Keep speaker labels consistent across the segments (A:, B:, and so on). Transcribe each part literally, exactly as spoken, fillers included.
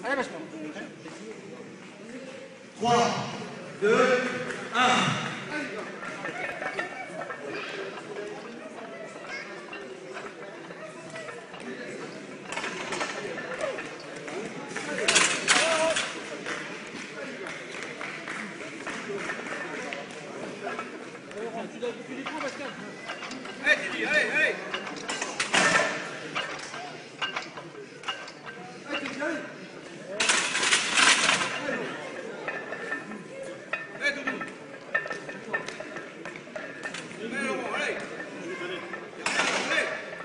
A: Allez, vachement.
B: trois, deux, un.
A: Tu les prends, Pascal.
B: Allez, Teddy, allez, allez. Allez, Teddy, allez. Allez, Doudou. Allez, Laurent, allez. Allez.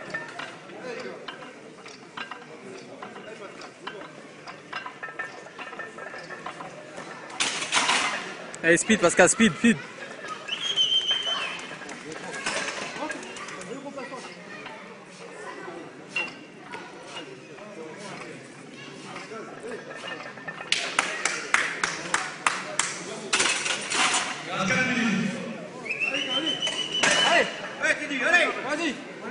C: Allez, speed, Pascal, speed, speed.
A: Allez,
B: Allez, Teddy, allez.
A: vas-y.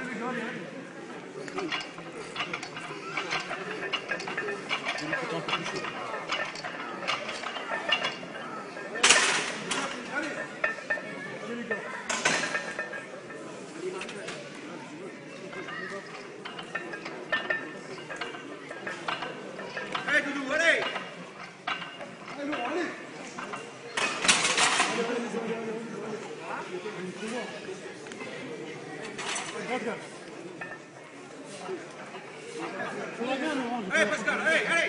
B: Allez, Doudou, allez. Allez, Pascal, allez, allez.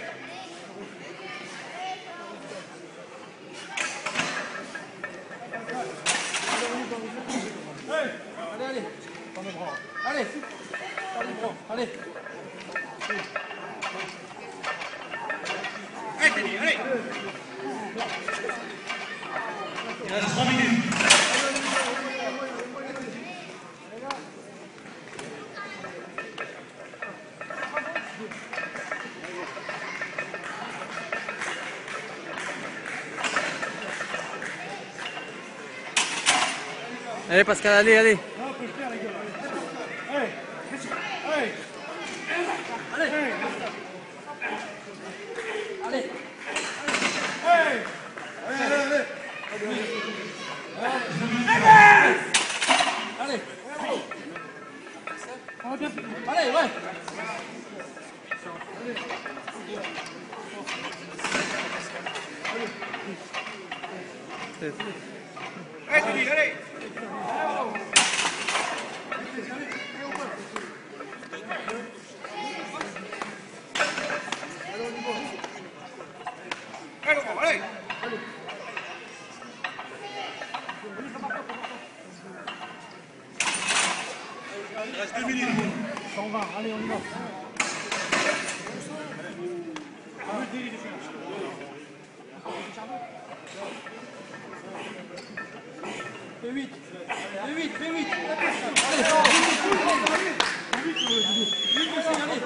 A: Allez, allez. Prends le bras. Allez. Prends le bras. Allez.
B: Allez, Teddy, allez. Il reste trois minutes.
C: Allez, Pascal, allez, allez.
A: Allez. Allez. Allez. Allez. Allez. Allez, ouais.
B: Allez, Teddy, allez. Allez, Laurent, allez. Il reste deux minutes.
A: cent vingt, allez, on y va. Fais huit. Fais huit, fais huit. Allez, huit aussi, allez.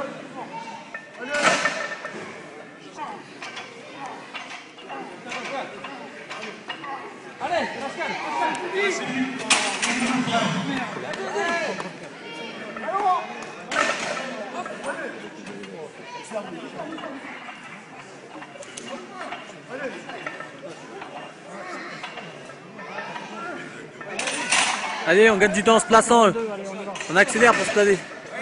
A: Allez, Pascal, Pascal.
C: Allez, on gagne du temps en se plaçant. On accélère pour se placer.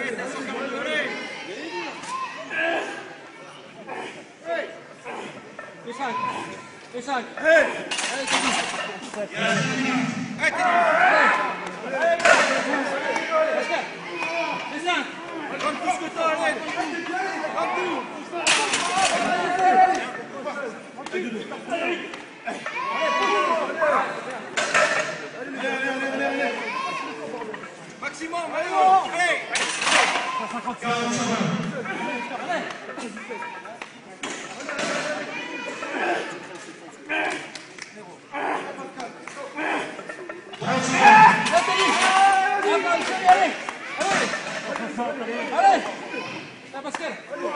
A: Et cinq. Et cinq. Allez, Teddy.
B: Allez, Teddy.
A: Allez. Pascal. Et cinq.
B: Donne tout ce que t'as, allez. Donne tout. Maximum, allez, allez.
A: Allez. Là, Pascal.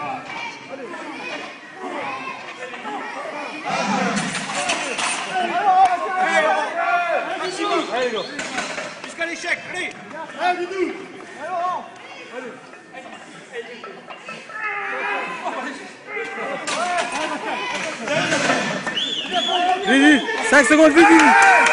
B: Maximum. Allez, go. Jusqu'à l'échec, allez. Allez, Doudou.
A: Allez, Laurent. Allez.
C: Vite, vite. cinq secondes, vite, vite.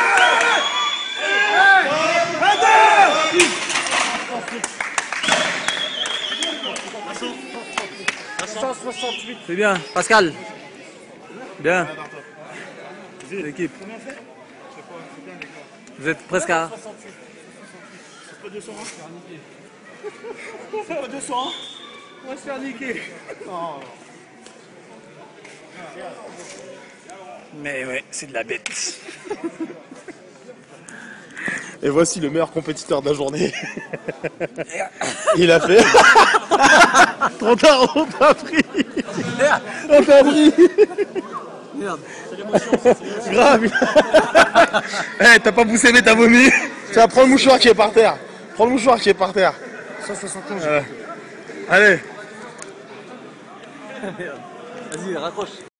C: C'est bien, Pascal. Bien. L'équipe. Vous êtes presque à...
B: C'est pas deux cents, hein. C'est pas deux cents, hein. On va se faire niquer. Oh.
D: Mais ouais, c'est de la bête.
E: Et voici le meilleur compétiteur de la journée. Il a fait. Trop tard, on t'a pris. On t'a pris.
C: Merde.
E: Grave. Eh, t'as pas poussé mais t'as vomi. Tiens, prends le mouchoir qui est par terre. Prends le mouchoir qui est par terre.
A: cent soixante-onze.
E: Euh, Allez.
C: Vas-y, raccroche.